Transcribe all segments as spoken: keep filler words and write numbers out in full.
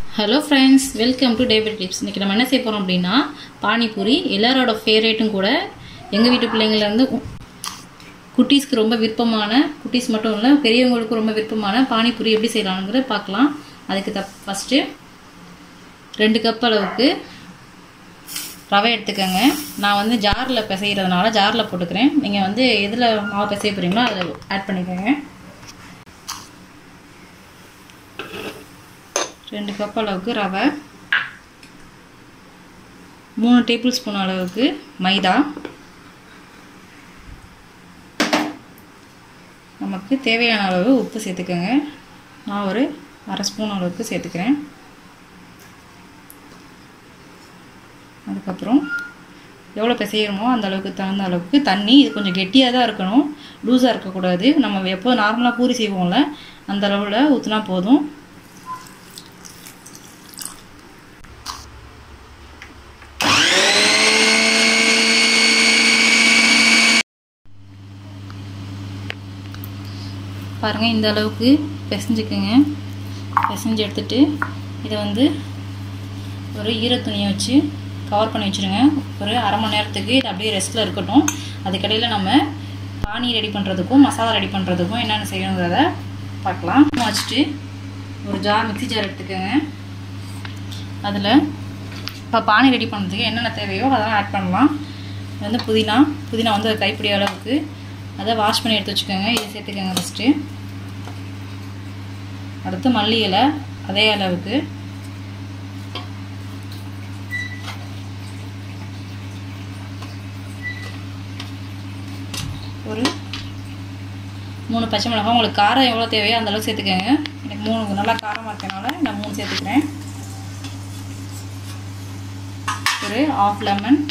Hello friends, welcome to David tips. இன்றைக்கி நம்ம என்ன செய்ய போகிறோம் அப்படின்னா பானிபூரி. எல்லாரோட ஃபேவரேட்டும் கூட. எங்கள் வீட்டு பிள்ளைங்கள்லேருந்து குட்டீஸ்க்கு ரொம்ப விருப்பமான, குட்டீஸ் மட்டும் இல்லை பெரியவங்களுக்கு ரொம்ப விருப்பமான பானிபூரி எப்படி செய்யலாம்ங்கிறத பார்க்கலாம். அதுக்கு த ஃபஸ்ட்டு ரெண்டு கப் அளவுக்கு ரவை எடுத்துக்கோங்க. நான் வந்து ஜாரில் பிசைகிறதுனால ஜாரில் போட்டுக்கிறேன். நீங்கள் வந்து எதில் மாவு பிசைய போகிறீங்களோ அதில் ஆட் பண்ணிக்கோங்க. ரெண்டு கப் அளவுக்கு ரவை, மூணு டேபிள் ஸ்பூன் அளவுக்கு மைதா, நமக்கு தேவையான அளவு உப்பு சேர்த்துக்கோங்க. நான் ஒரு அரை ஸ்பூன் அளவுக்கு சேர்த்துக்கிறேன். அதுக்கப்புறம் எவ்வளோ பிசைகிறோமோ அந்த அளவுக்கு தகுந்த அளவுக்கு தண்ணி. இது கொஞ்சம் கெட்டியாக தான் இருக்கணும், லூஸாக இருக்கக்கூடாது. நம்ம எப்போ நார்மலாக பூரி செய்வோம்ல அந்த அளவில் ஊற்றினா போதும். பாருங்கள், இந்த அளவுக்கு பிசைஞ்சுக்குங்க. பிசைஞ்சு எடுத்துட்டு இதை வந்து ஒரு ஈரத்துணியை வச்சு கவர் பண்ணி வச்சுருங்க. ஒரு அரை மணி நேரத்துக்கு இது அப்படியே ரெஸ்ட்டில் இருக்கட்டும். அதுக்கடையில் நம்ம பானி ரெடி பண்ணுறதுக்கும் மசாலா ரெடி பண்ணுறதுக்கும் என்னென்ன செய்யணுங்கிறத பார்க்கலாம். வச்சுட்டு ஒரு ஜார், மிக்ஸி ஜார் எடுத்துக்கோங்க. அதில் இப்போ பானி ரெடி பண்ணுறதுக்கு என்னென்ன தேவையோ அதெல்லாம் ஆட் பண்ணலாம். இது வந்து புதினா புதினா வந்து ஒரு கைப்பிடி அளவுக்கு அதை வாஷ் பண்ணி எடுத்து வச்சுக்கோங்க. இதை சேர்த்துக்கோங்க ஃபஸ்ட்டு. அடுத்து மல்லி இலை அதே அளவுக்கு, ஒரு மூணு பச்சை மிளகாய். உங்களுக்கு காரம் எவ்வளோ தேவையோ அந்த அளவுக்கு சேர்த்துக்கோங்க. எனக்கு மூணு நல்லா காரமாக இருக்கனால நான் மூணு சேர்த்துக்கிறேன். ஒரு ஆஃப் லெமன்,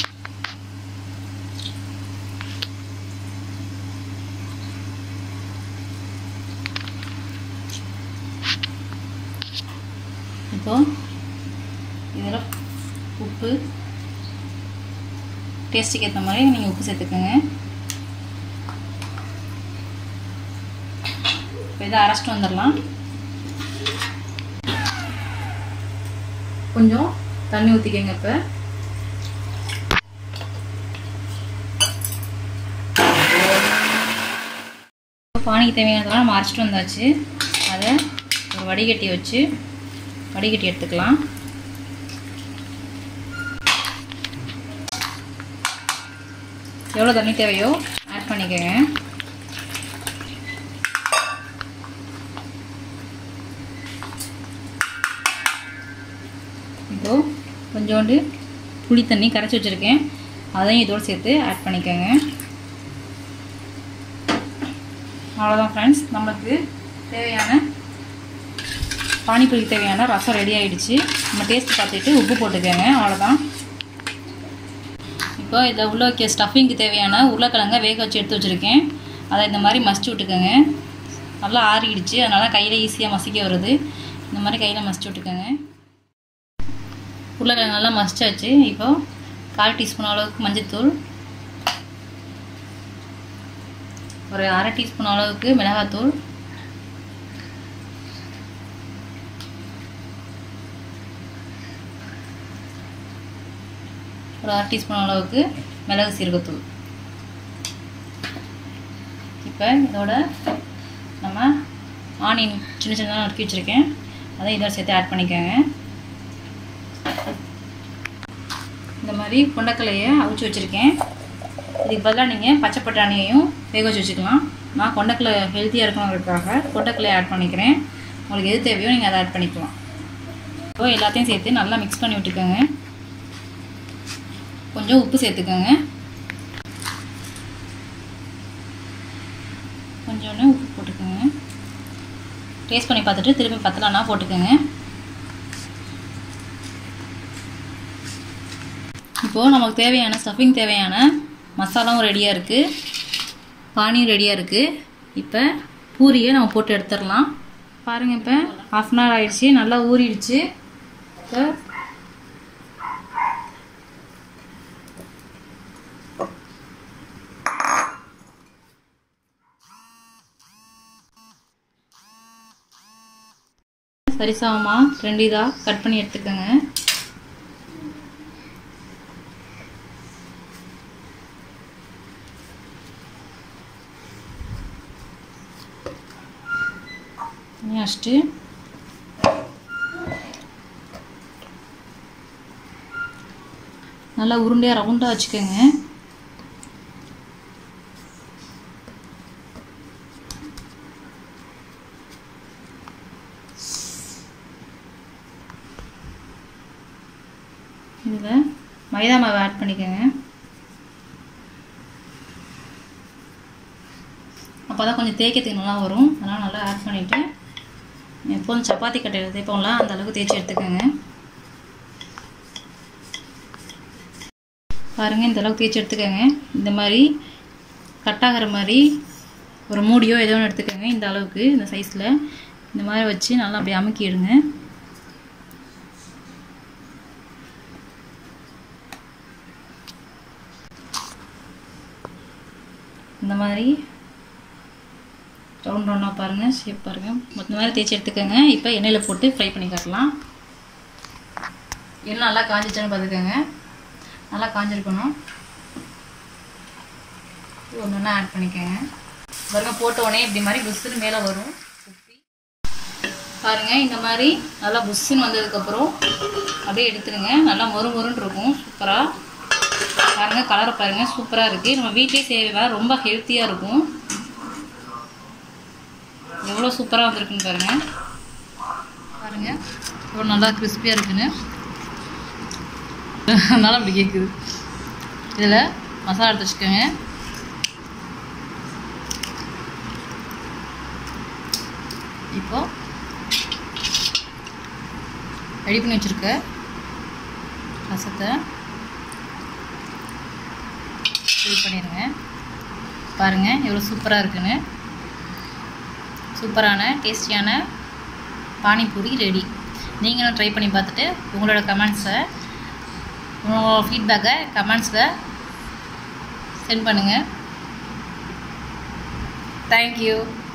இப்போ இதில் உப்பு டேஸ்ட்டுக்கு ஏற்ற மாதிரி நீங்கள் உப்பு சேர்த்துக்கோங்க. இப்போ இதை அரைச்சிட்டு வந்துடலாம். கொஞ்சம் தண்ணி ஊற்றிக்கங்க. இப்போ பானிக்கு தேவையானதெல்லாம் நம்ம அரைச்சிட்டு வந்தாச்சு. அதை ஒரு வடிகட்டி வச்சு வடிகட்டி எடுத்துக்கலாம். எவ்வளோ தண்ணி தேவையோ ஆட் பண்ணிக்கோங்க. இப்போ கொஞ்சோண்டு புளி தண்ணி கரைச்சி வச்சுருக்கேன், அதையும் இதோடு சேர்த்து ஆட் பண்ணிக்கோங்க. அவ்வளோதான் ஃப்ரெண்ட்ஸ், நமக்கு தேவையான பானிபூரிக்கு தேவையான ரசம் ரெடி ஆகிடுச்சு. நம்ம டேஸ்ட் பார்த்துட்டு உப்பு போட்டுக்கோங்க. அவ்வளோதான். இப்போ இதில் உள்ள வைக்க ஸ்டஃபிங்க்கு தேவையான உருளைக்கிழங்க வேக வச்சு எடுத்து வச்சுருக்கேன். அதை இந்த மாதிரி மசிச்சு விட்டுக்கோங்க. நல்லா ஆறிடுச்சு, அதனால் கையில் ஈஸியாக மசிக்க வருது. இந்த மாதிரி கையில் மசிச்சு விட்டுக்கோங்க. உருளைக்கிழங்கு நல்லா மசிச்சாச்சு. இப்போ கால் டீஸ்பூன் அளவுக்கு மஞ்சள்தூள், ஒரு அரை டீஸ்பூன் அளவுக்கு மிளகாத்தூள், ஒரு அரை டீஸ்பூன் அளவுக்கு மிளகு சீரகத்தூள். இப்போ இதோட நம்ம ஆனியன் சின்ன சின்னதாக நறுக்கி வச்சுருக்கேன், அதை இதோட சேர்த்து ஆட் பண்ணிக்கோங்க. இந்த மாதிரி கொண்டக்கல்லையை அவிச்சு வச்சுருக்கேன். இதுக்கு பதிலாக நீங்கள் பச்சை பட்டாணியையும் வேக வச்சு வச்சுக்கலாம். நான் கொண்டக்கல்லை ஹெல்த்தியாக இருக்கணுங்கிறதுக்காக கொண்டக்கல்லையை ஆட் பண்ணிக்கிறேன். உங்களுக்கு எது தேவையோ நீங்கள் அதை ஆட் பண்ணிக்கலாம். இப்போ எல்லாத்தையும் சேர்த்து நல்லா மிக்ஸ் பண்ணி விட்டுக்கோங்க. கொஞ்சம் உப்பு சேர்த்துக்கோங்க. கொஞ்சோண்டு உப்பு போட்டுக்கோங்க. டேஸ்ட் பண்ணி பார்த்துட்டு திரும்பி பத்தலைன்னா போட்டுக்கோங்க. இப்போது நமக்கு தேவையான ஸ்டஃபிங் தேவையான மசாலாவும் ரெடியாக இருக்குது, பானியும் ரெடியாக இருக்குது. இப்போ பூரியை நம்ம போட்டு எடுத்துடலாம். பாருங்கள், இப்போ ஹாஃப் அன் ஹவர் ஆகிடுச்சு, நல்லா ஊறிடுச்சு. இப்போ சரிசமமாக ரெண்டு இதாக கட் பண்ணி எடுத்துக்கோங்க. வச்சுட்டு நல்லா உருண்டையாக ரவுண்டாக வச்சுக்கோங்க. இதில் மைதா மாவு ஆட் பண்ணிக்கோங்க. அப்போ தான் கொஞ்சம் தேய்க்கிறதுக்கு நல்லா வரும். அதனால் நல்லா ஆட் பண்ணிவிட்டு எப்போதும் சப்பாத்தி கட்டையில் தேய்ப்போம்ல அந்த அளவுக்கு தேய்ச்சி எடுத்துக்கோங்க. பாருங்கள், இந்த அளவுக்கு தேய்ச்சி எடுத்துக்கோங்க. இந்த மாதிரி கட்டாகிற மாதிரி ஒரு மூடியோ ஏதோ ஒன்று எடுத்துக்கோங்க. இந்த அளவுக்கு இந்த சைஸில் இந்த மாதிரி வச்சு நல்லா அப்படியே அமுக்கி எடுங்க. இந்த மாதிரி ரவுண்ட் ரவுண்டாக பாருங்கள், ஷேப் பாருங்கள். மொத்த மாதிரி தேய்ச்சி எடுத்துக்கோங்க. இப்போ எண்ணெயில் போட்டு ஃப்ரை பண்ணி காட்டலாம். எண்ணெய் நல்லா காஞ்சிச்சுன்னு பார்த்துக்கோங்க. நல்லா காஞ்சிருக்கணும். ஒன்று ஒன்றா ஆட் பண்ணிக்கோங்க. பாருங்க, போட்ட உடனே இப்படி மாதிரி புஷ்ஷுன்னு மேலே வரும். பாருங்கள், இந்த மாதிரி நல்லா புஷ்ஷுன்னு வந்ததுக்கப்புறம் அப்படியே எடுத்துருங்க. நல்லா மொறு மொறுன்னு இருக்கும். சூப்பராக பாருங்கள், கலரை பாருங்கள், சூப்பராக இருக்குது. நம்ம வீட்டிலே செய்யறதுனால ரொம்ப ஹெல்த்தியாக இருக்கும். எவ்வளோ சூப்பராக வந்திருக்குன்னு பாருங்கள். பாருங்கள் எவ்வளோ நல்லா கிறிஸ்பியாக இருக்குன்னு. அதனால் அப்படி கேட்குது. இதில் மசாலா எடுத்து வச்சுக்கோங்க. இப்போ ரெடி பண்ணி வச்சுருக்க ரசத்தை ஃபில் பண்ணிடுங்க. பாருங்கள் எவ்வளோ சூப்பராக இருக்குன்னு. சூப்பரான டேஸ்டியான பானிபூரி ரெடி. நீங்களும் ட்ரை பண்ணி பார்த்துட்டு உங்களோட கமெண்ட்ஸை உங்களோட ஃபீட்பேக்கை கமெண்ட்ஸில் சென்ட் பண்ணுங்கள். தேங்க்யூ.